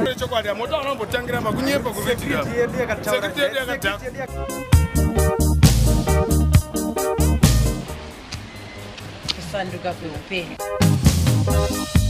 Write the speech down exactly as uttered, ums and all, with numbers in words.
chokwadi moto anombotangira makunyepa kuvitika. Secretary yakataura. Kusanduka kweupenyu.